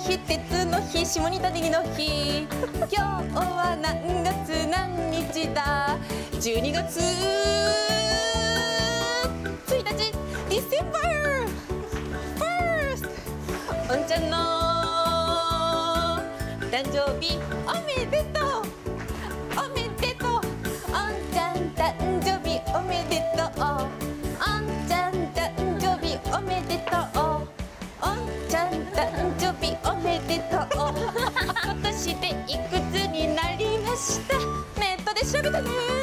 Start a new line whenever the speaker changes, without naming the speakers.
日、鉄の日、下仁田ネギの日。今日は何月何日だ。12月1日、December 1st。おんちゃんの誕生日おめでとう。おめでとう。おんちゃん誕生日おめでとう。おんちゃん誕生日おめでとう。おんちゃん誕生日おめでとう。今年でいくつになりました。ネットで調べたね。